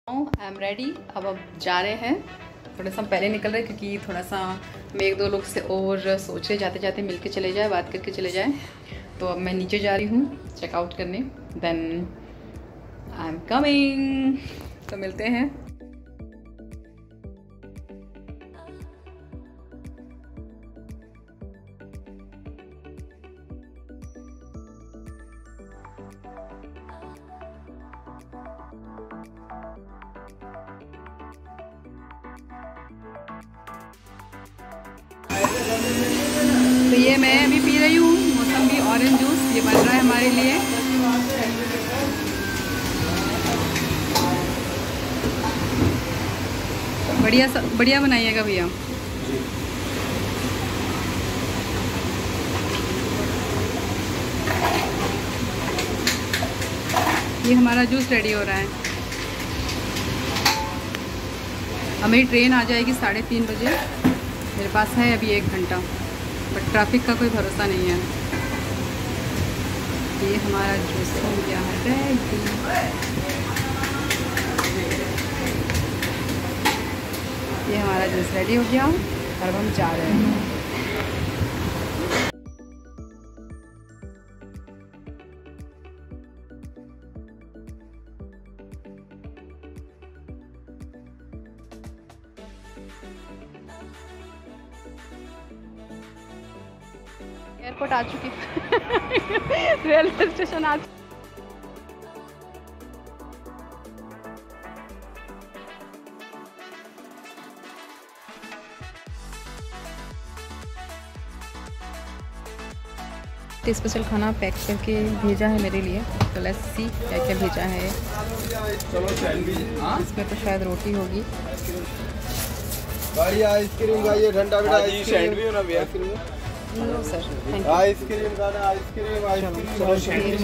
I am ready. अब जा रहे हैं। थोड़ा सा पहले निकल रहे हैं क्योंकि थोड़ा सा मैं एक दो लोग से और सोच रहे जाते जाते मिल के चले जाए, बात करके चले जाए। तो अब मैं नीचे जा रही हूँ चेकआउट करने, देन आई एम कमिंग। तो मिलते हैं। तो ये मैं अभी पी रही हूँ मौसमी ऑरेंज जूस। ये बन रहा है हमारे लिए। बढ़िया बनाइएगा भैया। ये हमारा जूस रेडी हो रहा है। अब मेरी ट्रेन आ जाएगी 3:30 बजे। मेरे पास है अभी 1 घंटा, बट ट्रैफिक का कोई भरोसा नहीं है। ये हमारा जूस हो गया है रेडी। ये हमारा जूस रेडी हो गया और हम जा रहे हैं। एयरपोर्ट आ चुकी रेलवे स्टेशन आ चुकी। स्पेशल खाना पैक करके भेजा है मेरे लिए। तो लेट्स सी क्या क्या भेजा है। इसमें तो शायद रोटी होगी। आइसक्रीम का ये ठंडा बेटा सैंडविच होना भैया। नो सर, आइसक्रीम का ना आइसक्रीम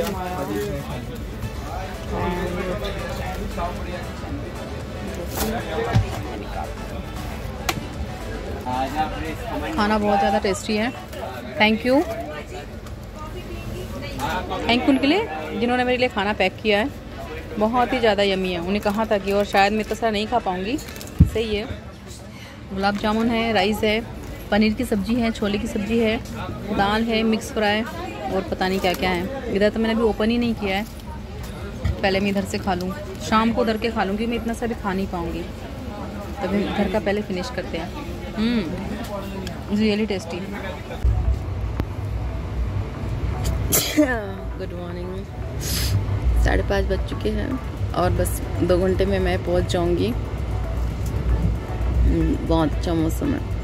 खाना बहुत ज़्यादा टेस्टी है। थैंक यू उनके लिए जिन्होंने मेरे लिए खाना पैक किया है। बहुत ही ज़्यादा यमी है। उन्हें कहा था कि और शायद मैं इतना सारा नहीं खा पाऊँगी। सही है। गुलाब जामुन है, राइस है, पनीर की सब्ज़ी है, छोले की सब्ज़ी है, दाल है, मिक्स फ्राई और पता नहीं क्या क्या है। इधर तो मैंने अभी ओपन ही नहीं किया है। पहले मैं इधर से खा लूँ, शाम को उधर के खा लूँगी। मैं इतना सा भी खा नहीं पाऊँगी। तभी घर का पहले फिनिश करते हैं। Really tasty. Good morning. 5:30 बज चुके हैं और बस 2 घंटे में मैं पहुँच जाऊँगी। बहुत अच्छा मौसम है।